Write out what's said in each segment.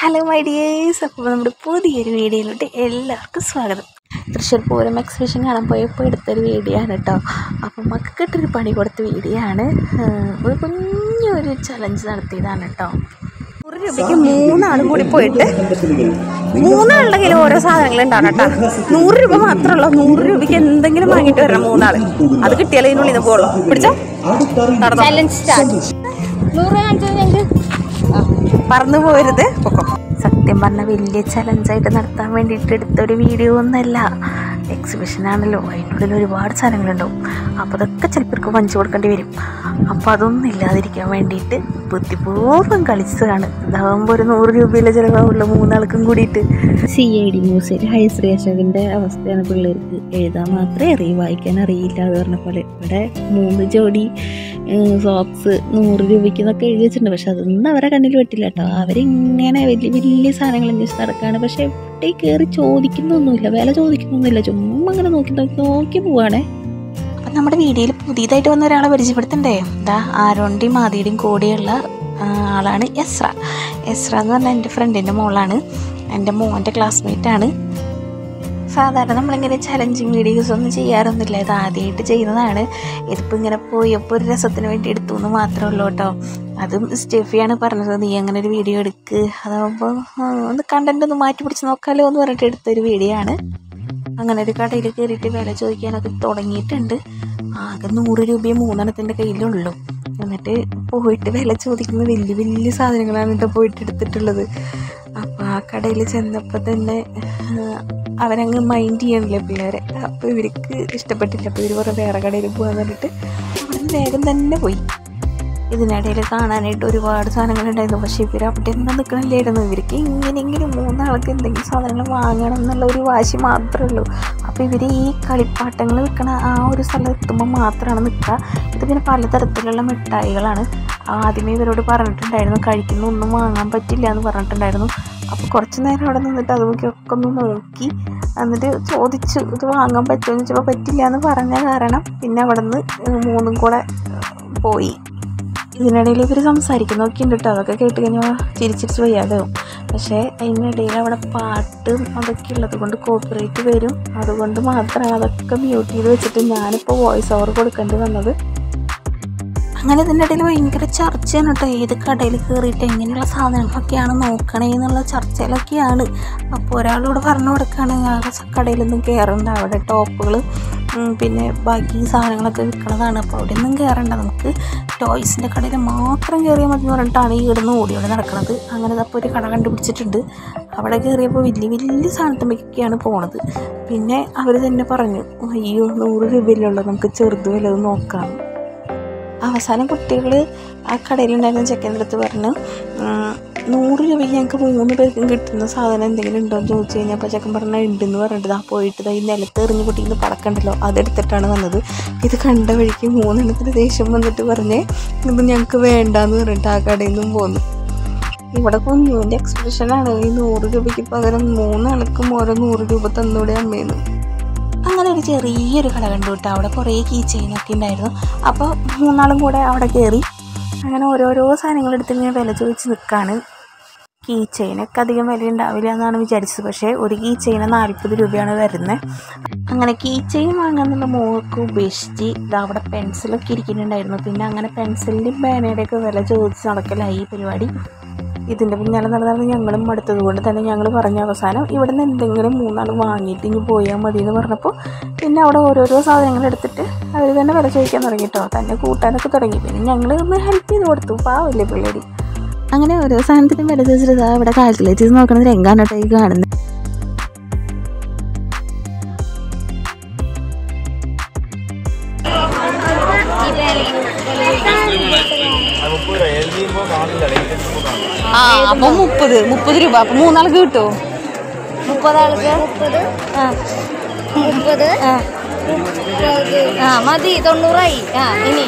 Hello my dears, അപ്പോൾ നമ്മുടെ പുതിയൊരു വീഡിയോയിലോട്ട് എല്ലാവർക്കും സ്വാഗതം. തൃശ്ശൂർ പൂരം എക്സിബിഷൻ കാണാൻ പോയപ്പോൾ എടുത്തൊരു വീഡിയോ ആണ് കേട്ടോ. അപ്പം മക്കൾക്കിട്ടൊരു പണി കൊടുത്ത വീഡിയോ ആണ്. ഒരു കുഞ്ഞൊരു ചലഞ്ച് നടത്തിയതാണ് കേട്ടോ. 100 രൂപയ്ക്ക് 3 ആളും കൂടി പോയിട്ട് 3 ആളുടെ കയ്യിൽ ഓരോ സാധനങ്ങൾ ഉണ്ടാവും കേട്ടോ. 100 രൂപ മാത്രമല്ല, 100 രൂപയ്ക്ക് എന്തെങ്കിലും വാങ്ങിയിട്ട് വരണം 3 ആൾ. അത് കിട്ടിയാലേ ഇതിനുള്ളിൽ നിന്ന് പോകുള്ളൂ. പിടിച്ചോ, ചലഞ്ച് സ്റ്റാർട്ട്. 100 കാണിച്ചത് ഞങ്ങൾക്ക് പറന്നു പോരുത്. സത്യം പറഞ്ഞാൽ വലിയ ചലഞ്ചായിട്ട് നടത്താൻ വേണ്ടിയിട്ട് എടുത്തൊരു വീഡിയോ ഒന്നല്ല. എക്സിബിഷനാണല്ലോ, അതിനുള്ളിൽ ഒരുപാട് സാധനങ്ങളുണ്ടാവും. അപ്പോൾ അതൊക്കെ ചിലപ്പോൾ പഞ്ചു കൊടുക്കേണ്ടി വരും. അപ്പോൾ അതൊന്നും ഇല്ലാതിരിക്കാൻ വേണ്ടിയിട്ട് ബുദ്ധിപൂർവ്വം കളിച്ചതാണ്. ഇതാകുമ്പോൾ ഒരു 100 രൂപയിലെ ചിലവാകുള്ളൂ 3 ആൾക്കും കൂടിയിട്ട്. CID മ്യൂസിയം ഹൈശ്രീ അശോകൻ്റെ അവസ്ഥയാണ്. പിള്ളേർക്ക് എഴുതാൻ മാത്രമേ അറിയൂ, വായിക്കാൻ അറിയില്ല എന്ന് പറഞ്ഞ പോലെ. ഇവിടെ 3 ജോഡി സോക്സ് 100 രൂപയ്ക്ക് എന്നൊക്കെ എഴുതി വെച്ചിട്ടുണ്ട്. പക്ഷെ അതൊന്നും അവരെ കണ്ണിൽ പെട്ടില്ല കേട്ടോ. അവരിങ്ങനെ വലിയ വലിയ സാധനങ്ങൾ അന്വേഷിച്ച് നടക്കുകയാണ്. പക്ഷെ ഇവിടെ കയറി ചോദിക്കുന്നൊന്നുമില്ല, വില ചോദിക്കുന്നൊന്നുമില്ല. ചുമ്മാ അങ്ങനെ നോക്കി പോവാണേ. അപ്പം നമ്മുടെ വീഡിയോയിൽ പുതിയതായിട്ട് വന്ന ഒരാളെ പരിചയപ്പെടുത്തണ്ടേ? ഇതാ ആരോണിൻ്റെയും ആദിയുടെയും കൂടെയുള്ള ആളാണ് എസ്ര. എസ്ര എന്ന് പറഞ്ഞാൽ എൻ്റെ ഫ്രണ്ടിൻ്റെ മോളാണ്, എൻ്റെ മോൻ്റെ ക്ലാസ്മേറ്റാണ്. സാധാരണ നമ്മളിങ്ങനെ ചലഞ്ചിങ് വീഡിയോസ് ഒന്നും ചെയ്യാറൊന്നുമില്ല. ഇത് ആദ്യമായിട്ട് ചെയ്യുന്നതാണ്. ഇതിപ്പോൾ ഇങ്ങനെ പോയപ്പോൾ ഒരു രസത്തിന് വേണ്ടി എടുത്തു എന്ന് മാത്രമേ ഉള്ളൂ കേട്ടോ. അതും സ്റ്റെഫിയാണ് പറഞ്ഞത്, നീ അങ്ങനെ ഒരു വീഡിയോ എടുക്ക്, അതാകുമ്പോൾ ഒന്ന് കണ്ടന്റ് ഒന്ന് മാറ്റി പിടിച്ച് നോക്കാമല്ലോ എന്ന് പറഞ്ഞിട്ട് എടുത്തൊരു വീഡിയോ ആണ്. അങ്ങനെ ഒരു കടയിൽ കയറിയിട്ട് വില ചോദിക്കാനൊക്കെ തുടങ്ങിയിട്ടുണ്ട്. ആകെ 100 രൂപയെ 3 എണ്ണത്തിൻ്റെ കയ്യിലുള്ളൂ. എന്നിട്ട് പോയിട്ട് വില ചോദിക്കുന്ന വലിയ വലിയ സാധനങ്ങളാണ് കേട്ടോ പോയിട്ട് എടുത്തിട്ടുള്ളത്. അപ്പോൾ ആ കടയിൽ ചെന്നപ്പോൾ തന്നെ അവരങ്ങ് മൈൻഡ് ചെയ്യണില്ലേ പിള്ളേരെ. അപ്പോൾ ഇവർക്ക് ഇഷ്ടപ്പെട്ടില്ല. അപ്പോൾ ഇവർ കുറേ വേറെ കടയിൽ പോകാന്ന് പറഞ്ഞിട്ട് അവിടെ നിന്ന് വേഗം തന്നെ പോയി. ഇതിനിടയിൽ കാണാനായിട്ട് ഒരുപാട് സാധനങ്ങളുണ്ടായിരുന്നു. പക്ഷേ ഇവർ അവിടെ ഒന്നും നിൽക്കണില്ലായിരുന്നു. ഇവർക്ക് എങ്ങനെയെങ്കിലും 3 ആൾക്ക് എന്തെങ്കിലും സാധനങ്ങൾ വാങ്ങണം എന്നുള്ള ഒരു വാശി മാത്രമേ ഉള്ളൂ. അപ്പോൾ ഇവർ ഈ കളിപ്പാട്ടങ്ങൾ വിൽക്കണ ആ ഒരു സ്ഥലം എത്തുമ്പോൾ മാത്രമാണ് നിൽക്കുക. ഇത് പിന്നെ പലതരത്തിലുള്ള മിഠായികളാണ്. ആദ്യമേ ഇവരോട് പറഞ്ഞിട്ടുണ്ടായിരുന്നു കഴിക്കുന്ന ഒന്നും വാങ്ങാൻ പറ്റില്ല എന്ന് പറഞ്ഞിട്ടുണ്ടായിരുന്നു. അപ്പോൾ കുറച്ച് നേരം അവിടെ നിന്നിട്ട് അതൊക്കെ ഒന്ന് നോക്കി എന്നിട്ട് ചോദിച്ചു ഇത് വാങ്ങാൻ പറ്റുമോ എന്ന് ചോദിച്ചപ്പോൾ പറ്റില്ല എന്ന് പറഞ്ഞ കാരണം പിന്നെ അവിടെ നിന്ന് 3 കൂടെ പോയി. ഇതിനിടയിൽ ഇവർ സംസാരിക്കുന്നതൊക്കെ ഉണ്ട് കേട്ടോ. അതൊക്കെ കേട്ട് കഴിഞ്ഞാൽ ചിരിച്ചിരിച്ച് വയ്യാതാവും. പക്ഷേ അതിനിടയിൽ അവിടെ പാട്ടും അതൊക്കെ ഉള്ളത് കൊണ്ട് കോപ്പിറൈറ്റ് വരും. അതുകൊണ്ട് മാത്രമാണ് അതൊക്കെ മ്യൂട്ട് ചെയ്ത് വെച്ചിട്ട് ഞാനിപ്പോൾ വോയിസ് ഓവർ കൊടുക്കേണ്ടി വന്നത്. അങ്ങനെ ഇതിൻ്റെ ഇടയിൽ ഭയങ്കര ചർച്ചയാണ് കേട്ടോ. ഏത് കടയിൽ കയറിയിട്ട് എങ്ങനെയുള്ള സാധനങ്ങളൊക്കെയാണ് നോക്കണേ എന്നുള്ള ചർച്ചയിലൊക്കെയാണ്. അപ്പോൾ ഒരാളോട് പറഞ്ഞു കൊടുക്കുകയാണ് ആ കടയിലൊന്നും കയറണ്ട, അവിടെ ടോപ്പുകൾ പിന്നെ ബാക്കി സാധനങ്ങളൊക്കെ വിൽക്കണതാണ്. അപ്പോൾ അവിടെ ഒന്നും കയറണ്ട, നമുക്ക് ടോയ്സിൻ്റെ കടയിൽ മാത്രം കയറിയാൽ മതി എന്ന് പറഞ്ഞിട്ടാണ് ഈ ഇവിടുന്ന് ഓടിയോടെ നടക്കുന്നത്. അങ്ങനെ അപ്പോൾ ഒരു കട കണ്ടുപിടിച്ചിട്ടുണ്ട്. അവിടെ കയറിയപ്പോൾ വലിയ വലിയ സാധനത്തിലേക്കൊക്കെയാണ് പോണത്. പിന്നെ അവർ തന്നെ പറഞ്ഞു അയ്യോ 100 രൂപയിലുള്ളൂ, നമുക്ക് ചെറുത് വല്ലതും നോക്കാം. അവസാനം കുട്ടികൾ ആ കടയിലുണ്ടായിരുന്ന ചെക്കൻ്റെ അടുത്ത് പറഞ്ഞു 100 രൂപയ്ക്ക് ഞങ്ങൾക്ക് 3 പേർക്കും കിട്ടുന്ന സാധനം എന്തെങ്കിലും ഉണ്ടോ എന്ന് ചോദിച്ചു കഴിഞ്ഞാൽ അപ്പോൾ ചെക്കൻ പറഞ്ഞാൽ ഉണ്ടെന്ന് പറഞ്ഞിട്ട് പോയിട്ട് ഈ നിലത്ത് എറിഞ്ഞ് പൊട്ടിക്കുന്ന പടക്കണ്ടല്ലോ അതെടുത്തിട്ടാണ് വന്നത്. ഇത് കണ്ട വഴിക്ക് 3 എണ്ണത്തിന് ദേഷ്യം വന്നിട്ട് പറഞ്ഞേ ഇത് ഞങ്ങൾക്ക് വേണ്ടാന്ന് പറഞ്ഞിട്ട് ആ കടയിൽ നിന്നും പോന്നു. ഇവിടെ കുഞ്ഞുവിൻ്റെ എക്സ്പ്രഷനാണ് ഈ 100 രൂപയ്ക്ക് പകരം 3 ആൾക്കും ഓരോ 100 രൂപ തന്നൂടെ അമ്മേന്ന്. അങ്ങനെ ഒരു ചെറിയൊരു കട കണ്ടു കേട്ടോ. അവിടെ കുറേ കീ ചെയിനൊക്കെ ഉണ്ടായിരുന്നു. അപ്പോൾ 3 ആളും കൂടെ അവിടെ കയറി അങ്ങനെ ഓരോരോ സാധനങ്ങൾ എടുത്ത് ഇങ്ങനെ വില ചോദിച്ച് നിൽക്കുകയാണ്. കീ ചെയിനൊക്കെ അധികം വില ഉണ്ടാവില്ല എന്നാണ് വിചാരിച്ചത്. പക്ഷേ ഒരു കീ ചെയിന് 40 രൂപയാണ് വരുന്നത്. അങ്ങനെ കീ ചെയിൻ വാങ്ങാനുള്ള മോൾക്ക് ഉപേക്ഷിച്ച് അവിടെ പെൻസിലൊക്കെ ഇരിക്കുന്നുണ്ടായിരുന്നു. പിന്നെ അങ്ങനെ പെൻസിലിൻ്റെയും പേനയുടെയൊക്കെ വില ചോദിച്ച് നടക്കലായി ഈ പരിപാടി. ഇതിൻ്റെ പിന്നാലെ നടന്നത് ഞങ്ങളും അടുത്തത് കൊണ്ട് തന്നെ ഞങ്ങൾ പറഞ്ഞ അവസാനം ഇവിടെ നിന്ന് എന്തെങ്കിലും 3 ആൾ വാങ്ങിയിട്ട് ഇനി പോയാൽ മതി എന്ന് പറഞ്ഞപ്പോൾ പിന്നെ അവിടെ ഓരോരോ സാധനങ്ങൾ എടുത്തിട്ട് അവർ തന്നെ വില ചോദിക്കാൻ തുടങ്ങി കേട്ടോ. തന്നെ കൂട്ടാനൊക്കെ തുടങ്ങി. പിന്നെ ഞങ്ങൾ ഒന്ന് ഹെൽപ്പ് ചെയ്ത് കൊടുത്തു. പാവല്ലേ പിള്ളേടി. അങ്ങനെ ഓരോ സാധനത്തിനും വില ചോദിച്ചിട്ട് ഇവിടെ കാൽക്കുലേറ്റ് ചെയ്ത് നോക്കണത് രംഗാണ് കേട്ടോ ഈ കാണുന്നത്. അപ്പൊ 30 രൂപ. അപ്പൊ 3 ആൾക്ക് കിട്ടുമോ? 30 ആൾക്ക് 30 മതി. 90ആയി. ഇനി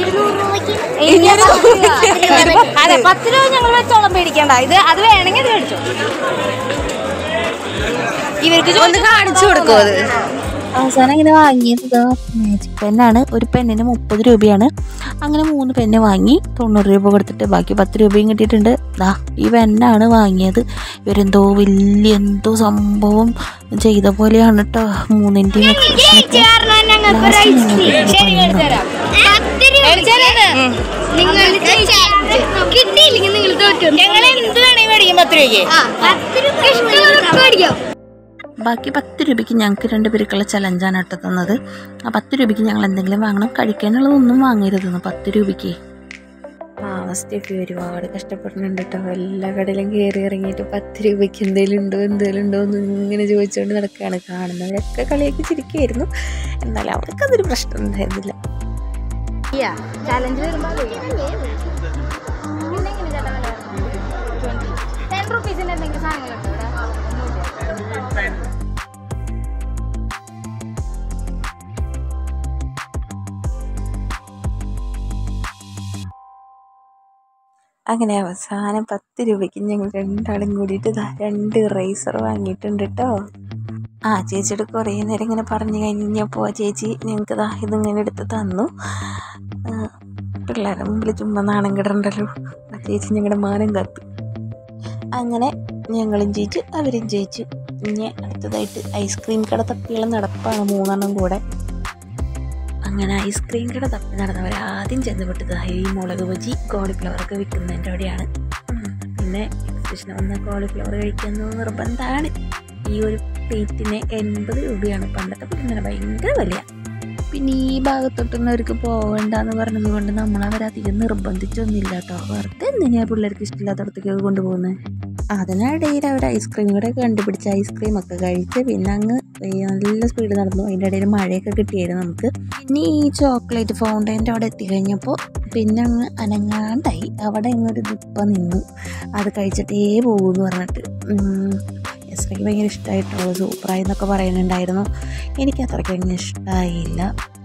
10 രൂപ ഞങ്ങൾ വെച്ചോളം പേടിക്കണ്ട. ഇത് അത് വേണമെങ്കിൽ അത് മേടിച്ചോ. ഇവർക്ക് ഒന്ന് കാണിച്ചു കൊടുക്കും. അത് അവസാനം ഇങ്ങനെ വാങ്ങിയത് മാജിക് പെന്നാണ്. ഒരു പെണ്ണിന് 30 രൂപയാണ്. അങ്ങനെ 3 പെന്ന് വാങ്ങി 90 രൂപ കൊടുത്തിട്ട് ബാക്കി 10 രൂപയും കിട്ടിയിട്ടുണ്ട്. ദാ ഈ പെന്നാണ് വാങ്ങിയത്. ഇവരെന്തോ വലിയ എന്തോ സംഭവം ചെയ്ത പോലെയാണ് കേട്ടോ 3ൻ്റെയും എക്സ്പ്രഷനൊക്കെ. ബാക്കി 10 രൂപയ്ക്ക് ഞങ്ങൾക്ക് 2 പേർക്കുള്ള ചലഞ്ചാണ് കേട്ടോ തന്നത്. ആ 10 രൂപയ്ക്ക് ഞങ്ങൾ എന്തെങ്കിലും വാങ്ങണം, കഴിക്കാനുള്ളതൊന്നും വാങ്ങരുതെന്ന് 10 രൂപയ്ക്ക്. സ്റ്റെഫി ഒരുപാട് കഷ്ടപ്പെടുന്നുണ്ട് കേട്ടോ. എല്ലാ കടയിലും കയറി ഇറങ്ങിയിട്ട് 10 രൂപയ്ക്ക് എന്തെങ്കിലും ഉണ്ടോ എന്ന് ഇങ്ങനെ ചോദിച്ചുകൊണ്ട് നടക്കുകയാണ്. കാണുന്നവരൊക്കെ കളിയാക്കി ചിരിക്കുകയായിരുന്നു. എന്നാലും അവർക്കതൊരു പ്രശ്നം ഉണ്ടായിരുന്നില്ല. അങ്ങനെ അവസാനം 10 രൂപയ്ക്ക് ഞങ്ങൾ 2 ആളും കൂടിയിട്ട് 2 ഇറേസർ വാങ്ങിയിട്ടുണ്ട് കേട്ടോ. ചേച്ചിയുടെ കുറേ നേരം ഇങ്ങനെ പറഞ്ഞു കഴിഞ്ഞപ്പോൾ ചേച്ചി ഞങ്ങൾക്ക് ഇതിങ്ങനെ എടുത്ത് തന്നു. പിള്ളേരുടെ മുമ്പിൽ ചുമ്മാ നാണം കിടണ്ടല്ലോ. ചേച്ചി ഞങ്ങളുടെ മാനം കാത്തു. അങ്ങനെ ഞങ്ങളും ജയിച്ചു, അവരും ജയിച്ചു. ഇനി അടുത്തതായിട്ട് ഐസ്ക്രീം കട തപ്പിയുള്ള നടപ്പാണ് 3 എണ്ണം കൂടെ. അങ്ങനെ ഐസ്ക്രീം കട തപ്പി നടന്നവർ ആദ്യം ചെന്നപ്പെട്ടത് ഈ മുളക് ബജി കോളിഫ്ലവറൊക്കെ വിൽക്കുന്നതിൻ്റെ അവിടെയാണ്. പിന്നെ എക്സിബിഷന് വന്ന കോളിഫ്ലവർ കഴിക്കുന്നത് നിർബന്ധമാണ്. ഈ ഒരു പ്ലേറ്റിന് 80 രൂപയാണ്. പണ്ടത്തെ പോലെ ഭയങ്കര വില. പിന്നെ ഈ ഭാഗത്തോട്ടൊന്നും അവർക്ക് പോകണ്ടെന്ന് പറഞ്ഞത് കൊണ്ട് നമ്മളവരധികം നിർബന്ധിച്ചൊന്നുമില്ല കേട്ടോ. വെറുതെ എന്തിനാണ് പിള്ളേർക്ക് ഇഷ്ടമില്ലാത്തടത്തേക്ക് കൊണ്ടുപോകുന്നത്. അതിനിടയിൽ അവർ ഐസ്ക്രീം കൂടെ കണ്ടുപിടിച്ച് ഐസ്ക്രീമൊക്കെ കഴിച്ച് പിന്നെ അങ്ങ് നല്ല സ്പീഡ് നടന്നു. അതിൻ്റെ ഇടയിൽ മഴയൊക്കെ കിട്ടിയായിരുന്നു നമുക്ക്. പിന്നെ ഈ ചോക്ലേറ്റ് ഫൗണ്ടൈൻ്റെ അവിടെ എത്തിക്കഴിഞ്ഞപ്പോൾ പിന്നെ അങ്ങ് അനങ്ങാണ്ടായി. അവിടെ ഇങ്ങൊരു ദിപ്പ നിന്നു. അത് കഴിച്ചിട്ടേ പോകുമെന്ന് പറഞ്ഞിട്ട്. എസ്രയ്ക്ക് ഭയങ്കര ഇഷ്ടമായിട്ടുള്ളൂ, സൂപ്പറായി എന്നൊക്കെ പറയുന്നുണ്ടായിരുന്നു. എനിക്ക് അത്രയ്ക്ക് അങ്ങനെ ഇഷ്ടമായില്ല.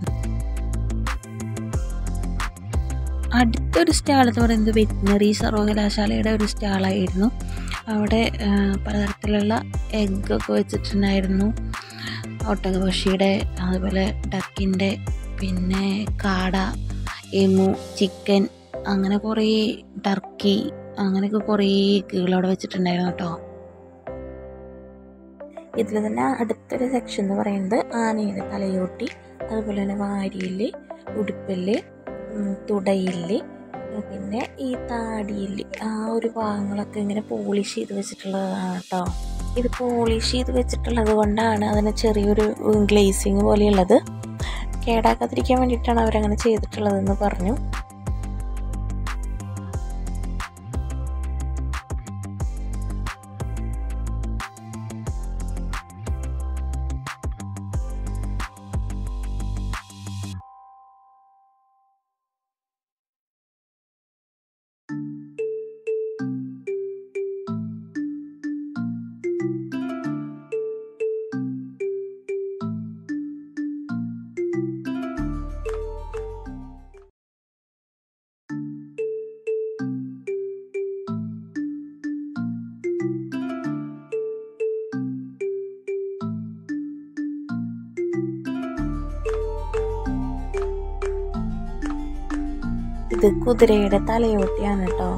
അടുത്തൊരു സ്റ്റാൾ എന്ന് പറയുന്നത് വെറ്റിനറി സർവകലാശാലയുടെ ഒരു സ്റ്റാളായിരുന്നു. അവിടെ പലതരത്തിലുള്ള എഗ്ഗൊക്കെ വെച്ചിട്ടുണ്ടായിരുന്നു. ഒട്ടകപക്ഷിയുടെ, അതുപോലെ ഡക്കിൻ്റെ, പിന്നെ കാട, എമു, ചിക്കൻ, അങ്ങനെ കുറേ ടർക്കി, അങ്ങനെയൊക്കെ കുറേ എഗ്ഗുകൾ അവിടെ വെച്ചിട്ടുണ്ടായിരുന്നു കേട്ടോ. ഇതിൽ തന്നെ അടുത്തൊരു സെക്ഷൻ എന്ന് പറയുന്നത് ആനയുടെ തലയോട്ടി, അതുപോലെ തന്നെ വാരിയല്, ഉടുപ്പല്, തുടയില്, പിന്നെ ഈ താടിയില്, ആ ഒരു ഭാഗങ്ങളൊക്കെ ഇങ്ങനെ പോളിഷ് ചെയ്ത് വെച്ചിട്ടുള്ളതാണ് കേട്ടോ. ഇത് പോളിഷ് ചെയ്ത് വെച്ചിട്ടുള്ളത് കൊണ്ടാണ് അതിന് ചെറിയൊരു ഗ്ലേസിങ് പോലെയുള്ളത്. കേടാക്കാതിരിക്കാൻ വേണ്ടിയിട്ടാണ് അവരങ്ങനെ ചെയ്തിട്ടുള്ളതെന്ന് പറഞ്ഞു. ഇത് കുതിരയുടെ തലയോട്ടിയാണ് കേട്ടോ.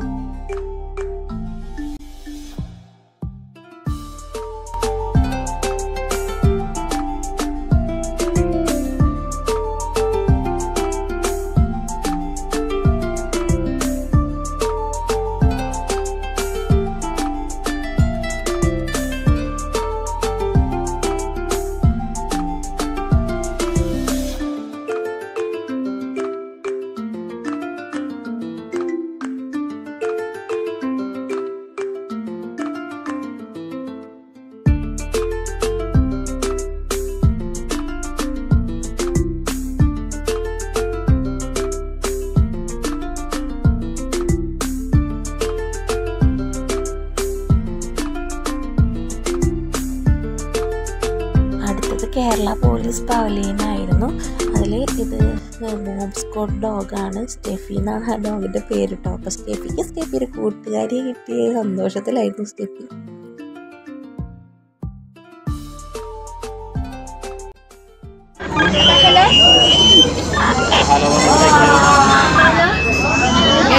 കേരള പോലീസ് പവലിയനായിരുന്നു. അതിൽ ഇത് മോംസ്കോട്ട് ഡോഗാണ്. സ്റ്റെഫി എന്നാണ് ആ ഡോഗിൻ്റെ പേര് കേട്ടോ. അപ്പോൾ സ്റ്റെഫി ഒരു കൂട്ടുകാരിയെ കിട്ടിയ സന്തോഷത്തിലായിരുന്നു സ്റ്റെഫി.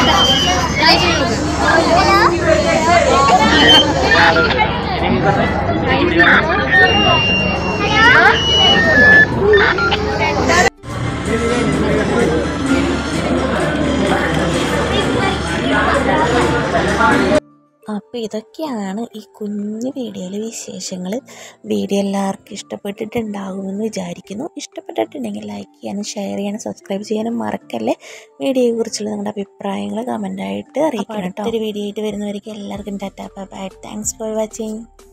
അപ്പോൾ ഇതൊക്കെയാണ് ഈ കുഞ്ഞു വീഡിയോയിലെ വിശേഷങ്ങൾ. വീഡിയോ എല്ലാവർക്കും ഇഷ്ടപ്പെട്ടിട്ടുണ്ടാകുമെന്ന് വിചാരിക്കുന്നു. ഇഷ്ടപ്പെട്ടിട്ടുണ്ടെങ്കിൽ ലൈക്ക് ചെയ്യാനും ഷെയർ ചെയ്യാനും സബ്സ്ക്രൈബ് ചെയ്യാനും മറക്കല്ലേ. വീഡിയോയെക്കുറിച്ചുള്ള നിങ്ങളുടെ അഭിപ്രായങ്ങൾ കമൻ്റായിട്ട് അറിയിക്കണം കേട്ടോ. ഒരു വീഡിയോ ആയിട്ട് വരുന്നവർക്ക് എല്ലാവർക്കും tata bye. Thanks for watching.